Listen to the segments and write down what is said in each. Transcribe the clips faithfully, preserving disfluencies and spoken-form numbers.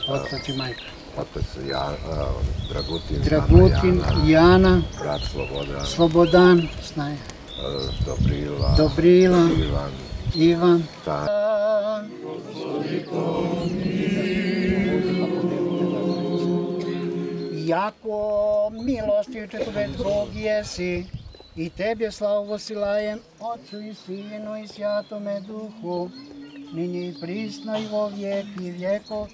Otac i majka. Otac Dragutin, Dragutin, Jana, brat Slobodan, Slobodan, Snaja, Dobrila, Dobrila, Ivan, Ivan. Jako milostiv četovec Bog jesi, i Tebe slavu silajem, Otcu i Sinu i Svjatome Duhu, ninji i prisno i vo vijek i vijekov.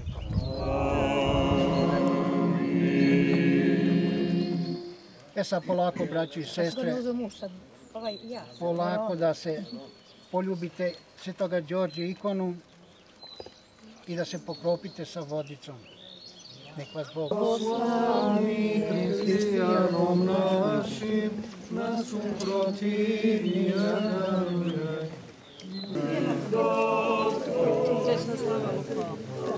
E sad polako, braći i sestre, polako da se poljubite Svetoga Đorđe ikonu i da se pokropite sa vodicom. Nek vas Bog Slavi hristijanom našim, nas uprotivni nadaruje. Srećna slava Lupa.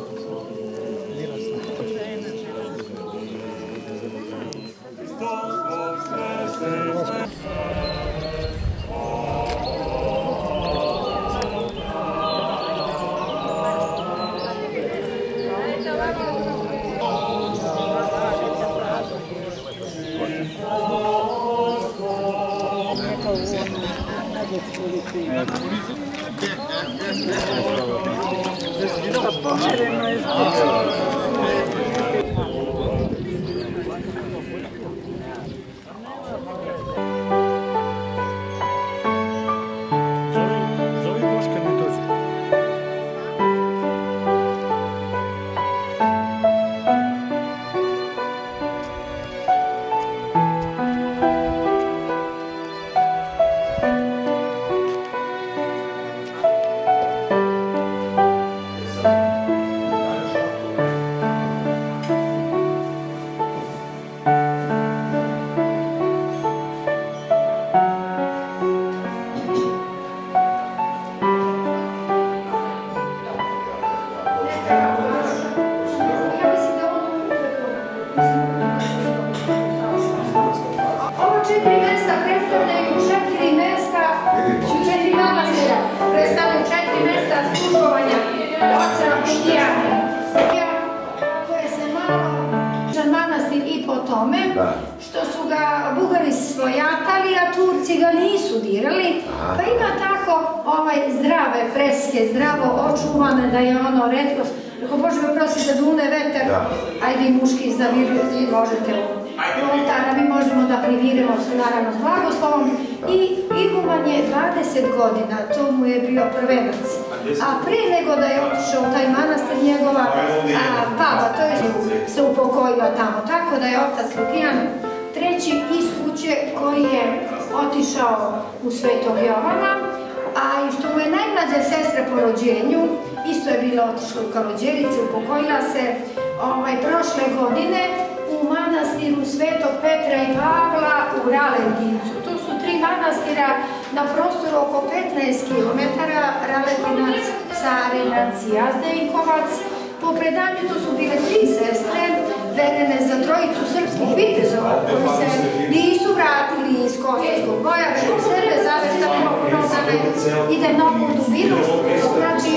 Što su ga Bugari svojatali, a Turci ga nisu dirali, pa ima tako zdrave freske, zdravo očuvane, da je ono retko. Ako Bože me prosite da dune veter, ajde i muški zavirujete, možete u oltara, mi možemo da privirimo naravno s blagoslovom. I iguman je dvadeset godina, to mu je bio prvenac. A prije nego da je otišao u taj manastir, njegova baba, to je se upokojila tamo. Tako da je otac Lukijan treći iz kuće koji je otišao u Svetog Jovana, a i što mu je najmlađa sestra po rođenju, isto je bila otišla u Kalođerice, upokojila se prošle godine u manastiru Svetog Petra i Pavla u Raletincu. To su tri manastira na prostoru oko petnaest kilometara, Raletinac, Carinac i Jazdenkovac. Po predanju to su bile tri sestre, vedene za trojicu srpskih vitezova koji se nisu vratili iz Kosovskog boja, već u sebe zaveštali ponovane, ide mnogo u dubinu. Znači,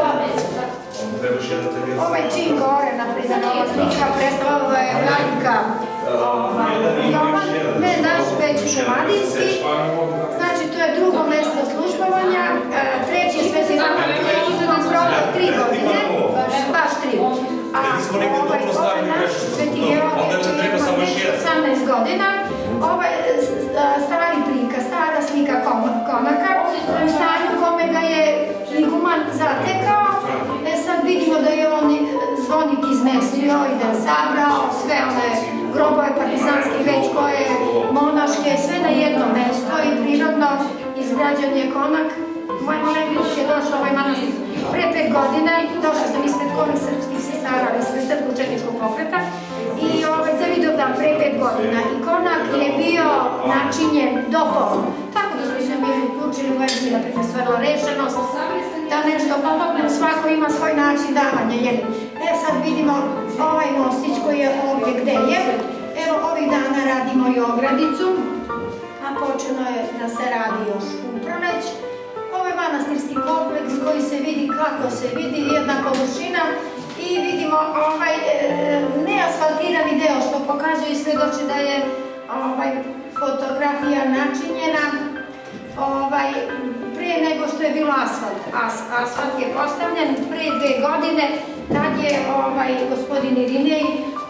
ovaj čin gore, naprijed, ova slika predstava, ovo je Vladika Jovan, ne naš već šumadijski. Znači, to je drugo mesto službovanja, treći je Sveti Jovan, koji je imam provao tri godine, baš tri. A ovaj naš Sveti Jovan je imao osamnaest godina, ovaj stari prikaz, stara slika konaka, u stanju kome ga je iguman zatekao. Sad vidimo da je on zvonik izmestio i da je sabrao sve one grobove partizanskih već koje monaške, sve na jedno mesto i prirodno izgrađen je konak. Moj Molević je došao ovaj manastir pre pet godina, došao sam ispred konih srpskih sestara, ispred srpskog četničkog pokreta i za video dan pre pet godina. I konak je bio načinjen do pola. Tako da smo se mi uključili u vezi da je stvarila rešenost, da nešto pomognem, svako ima svoj način davanja. E sad vidimo ovaj mostić koji je ovdje gde je. Evo ovih dana radimo i ogradicu, a počeno je da se radi još u proleć. Ovo je manastirski kompleks koji se vidi kako se vidi, jedna površina i vidimo neasfaltirani deo, što pokazuje i svedoči da je ovaj, fotografija načinjena ovaj, pre nego što je bilo asfalt. As, asfalt je postavljen pre dve godine, tad je ovaj, gospodin Irinej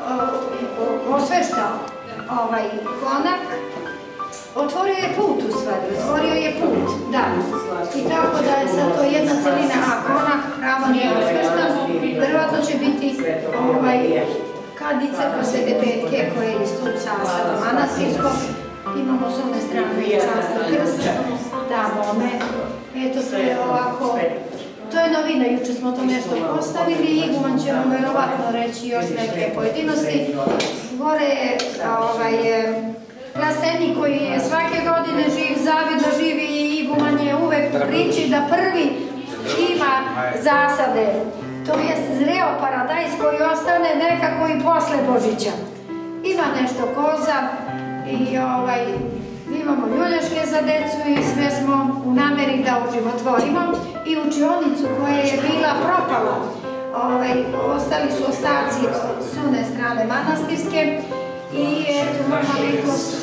uh, osveštao ovaj, konak. Otvorio je put u stvari, otvorio je put, da. I tako da je sad to jedna celina, a konak pravo nije osveštan, verovatno će biti ovaj, kad i crkva Svete Petke koja je iz tog sastava manastirskog, imamo s one strane časta krsta, da bome, eto to je ovako, to je novina, juče smo to nešto postavili i Iguman će vam verovatno reći još neke pojedinosti. Gore je ovaj, plastenik koji je svake godine živ, zavidno živi i Iguman je uvek u priči da prvi ima zasade. To je zreo paradajz koji ostane nekako i posle Božića. Ima nešto koza i ovaj, imamo ljulješke za decu i sve smo u nameri da oživotvorimo i učionicu koja je bila propala. Ovaj, ostali su ostaci s one strane manastirske i eto malenkost.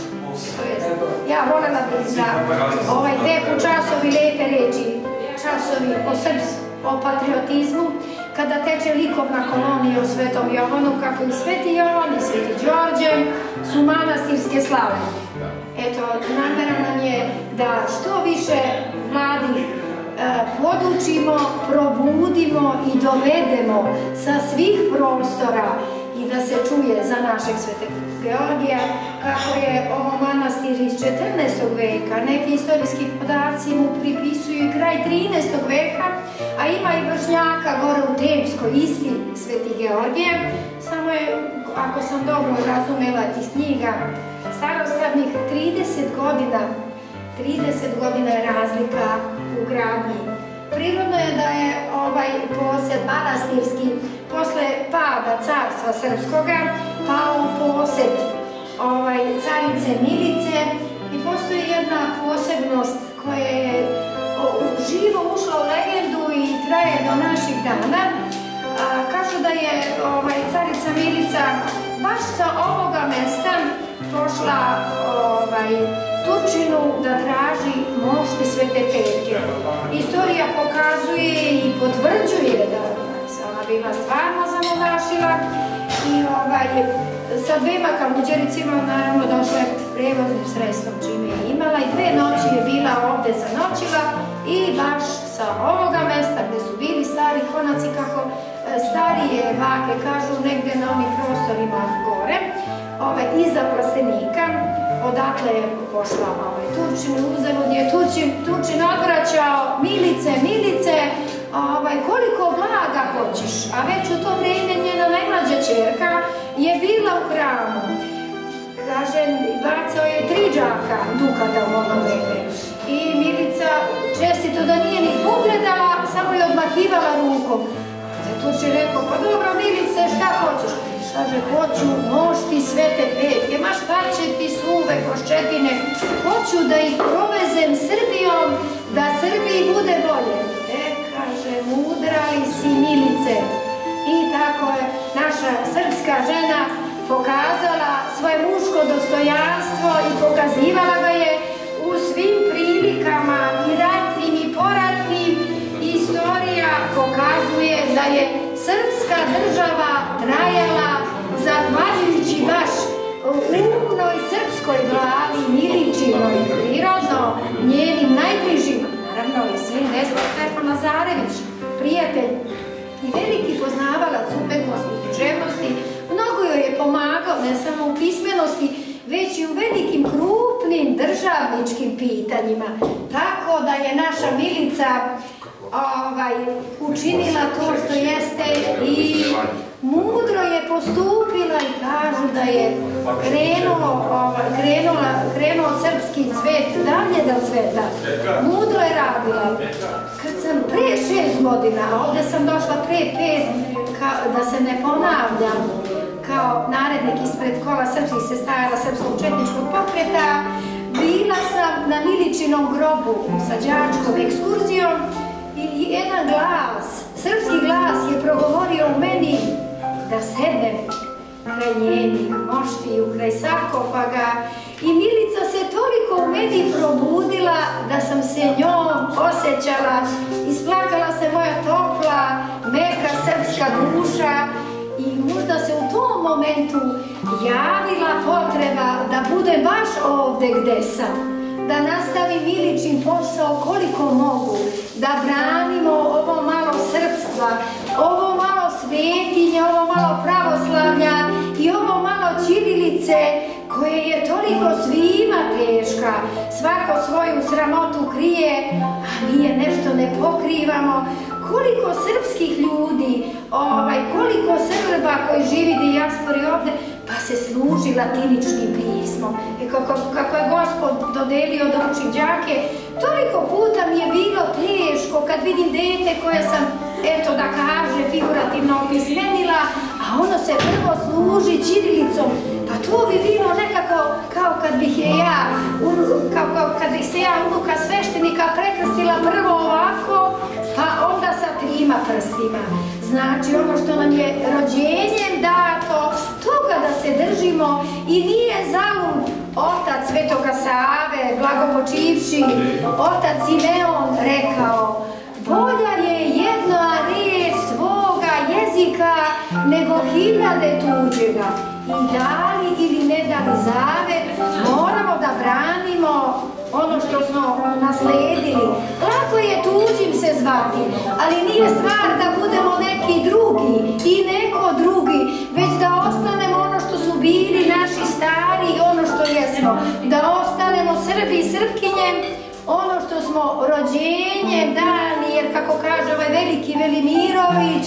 Ja volela bih da ovaj, teku časovi lepe reči, časovi o srpstvu, o patriotizmu, kada teče likovna kolonija o Svetom Jovanu, kako i Sveti Jovan i Sveti Đorđe su manastirske slave. Eto, namera nam je da što više mladi e, podučimo, probudimo i dovedemo sa svih prostora i da se čuje za našeg Svetog Georgija, kako je ovo manastir iz četrnaestog veka, neki istorijski podaci mu pripisuju i kraj trinaestog veka, a ima i Vršnjaka gore u Tempskoj, isti Sveti Georgije, samo je, ako sam dobro razumela iz knjiga, starostavnih trideset godina, trideset godina je razlika u gradnji. Prirodno je da je ovaj posjed manastirski posle pada carstva srpskoga pao u posjed ovaj, carice Milice i postoji jedna posebnost koja je živo ušla u legendu i traje do naših dana. A, kažu da je ovaj, carica Milica baš sa ovoga mesta pošla ovaj, Turčinu da traži mošti Svete Petke. Istorija pokazuje i potvrđuje da se ona bila stvarno zamonašila i ovaj, sa dvema kaluđericima naravno došla je prevoznim sredstvom čime je imala i dve noći je bila ovde zanoćila i baš sa ovoga mesta gde su bili stari konaci, kako starije bake kažu, negde na onih prostorima gore, ovaj, iza plastenika, odakle je pošla ovaj, Turčin, uzalud je Turčin, Turčin odvraćao, Milice, Milice, ovaj, koliko blaga hoćeš, a već u to vreme njena najmlađa ćerka je bila u hramu. Kaže, bacao je tri džaka dukata u ono vreme i Milica čestito da nije ni pogledala, samo je odmahivala rukom. Turčin rekao, pa dobro Milice, šta hoćeš? Kaže, hoću mošti Svete Petke, ma šta će ti suve koščetine, hoću da ih provezem Srbijom, da Srbiji bude bolje. E, kaže, mudra li si Milice? I tako je naša srpska žena pokazala svoje muško dostojanstvo i pokazivala ga je u svim prilikama i ratnim i poratnim. Istorija pokazuje da je srpska država trajala zahvaljujući baš umnoj srpskoj glavi Miličinoj, prirodno njenim najbližima, naravno i sin Nestor Stefan Lazarević, prijatelj i veliki poznavalac umetnosti i književnosti, mnogo joj je pomagao ne samo u pismenosti, već i u velikim krupnim državničkim pitanjima, tako da je naša Milica ovaj, učinila to što jeste i mudro je postupila i kažu da je krenulo, ovaj, krenula, krenuo srpski cvet dalje da cveta. Mudro je radila. Kad sam pre šest godina, a ovde sam došla pre pet, ka, da se ne ponavljam, kao narednik ispred kola srpskih sestajala Srpskog četničkog pokreta, bila sam na Miličinom grobu sa đačkom ekskurzijom i jedan glas, srpski glas je progovorio u meni da sednem kraj kraj njenih moštiju, kraj sarkofaga i Milica se toliko u meni probudila da sam se njom osjećala, isplakala se moja topla, meka srpska duša i možda se u tom momentu javila potreba da bude baš ovdje gde sam. Da nastavim Miličin posao koliko mogu, da branimo ovo malo srpstva, ovo malo svetinje, ovo malo pravoslavlja i ovo malo ćirilice koje je toliko svima teška. Svako svoju sramotu krije, a mi je nešto ne pokrivamo. Koliko srpskih ljudi, ovaj, koliko Srba koji živi dijaspori ovdje, pa se služi latiničnim pismom. I kako, kako je Gospod dodelio da učim đake, toliko puta mi je bilo teško kad vidim dete koje sam, eto da kaže, figurativno opismenila, a ono se prvo služi ćirilicom. Pa to bi bilo nekako kao kad bih je ja, kao, kao kad bih se ja unuka sveštenika prekrstila prvo ovako, pa onda sa trima prstima. Znači ono što nam je rođenjem dato, toga da se držimo i nije zalud otac Svetoga Save, blagopočivši, otac Simeon rekao: bolja je jedna riječ svoga jezika nego hiljade tuđega. I dali ili ne dali zavet, moramo da branimo ono što smo nasledili. Lako je tuđim se zvati, ali nije stvar da budemo neki drugi i neko drugi, već da ostanemo ono što su bili naši stari i ono što jesmo. Da ostanemo Srbi i Srpkinjem, ono što smo rođenjem dani, jer kako kaže ovaj veliki Velimirović,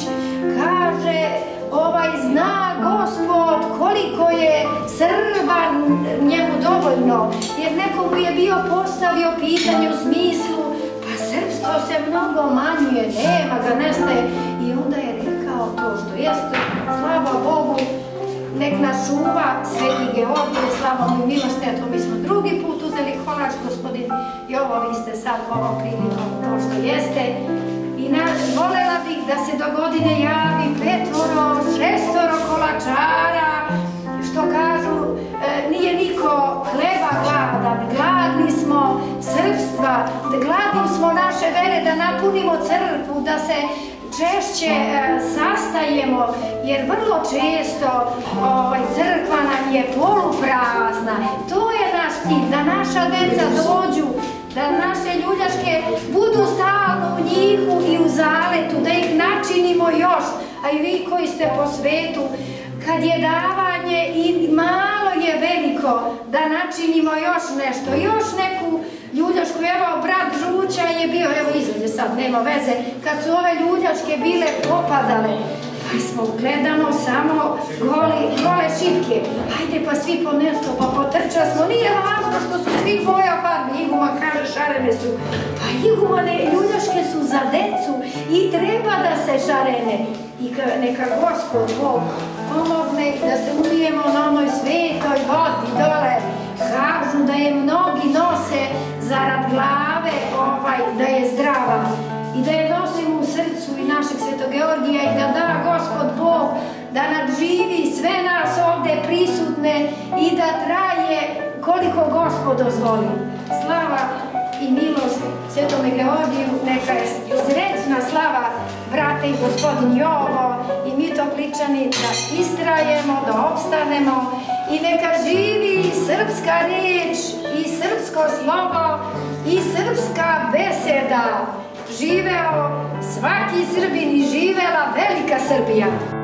kaže ovaj zna Gospod koliko je Srba njemu dovoljno, jer neko mu je bio postavio pitanje u smislu pa srpstvo se mnogo manjuje, nema ga, nestaje, i onda je rekao to što jeste, slava Bogu, nek nas čuva Sveti Georgije, slava mu i milosti, eto mi smo drugi put uzeli kolač, gospodin Jovo, vi ste sad ovom prilikom to što jeste. I volela bih da se do godine javi petvoro, šestoro kolačara, što kažu, e, nije niko hleba gladan, gladni smo srpstva, gladni smo naše vere da napunimo crkvu, da se češće e, sastajemo, jer vrlo često ovaj, crkva nam je poluprazna. To je naš cilj, da naša deca dođu, da naše ljuljaške budu stalno u njihu i u zaletu, da ih načinimo još, a i vi koji ste po svetu, kad je davanje i malo je veliko, da načinimo još nešto, još neku ljuljašku. Evo, brat Žuća je bio, evo izađe sad, nema veze, kad su ove ljuljaške bile popadale, pa smo gledamo samo goli, gole šipke. Hajde pa svi po nešto, pa potrča smo, nije važno što su svi boja farbi, iguma kaže šarene su. Pa igumane ljuljaške su za decu i treba da se šarene. I neka Gospod Bog pomogne da se umijemo na onoj svetoj vodi dole. Kažu da je mnogi nose zarad glave, ovaj, da je zdrava. I da je nosimo u srcu i našeg Svetog Georgija i da da Gospod Bog da nadživi sve nas ovdje prisutne i da traje koliko Gospod dozvoli. Slava i milost Svetome Georgiju, neka je srećna slava brate i gospodin Jovo i mi Topličani da istrajemo, da opstanemo i neka živi srpska riječ i srpsko slovo i srpska beseda. Živeo svaki Srbin i živela velika Srbija.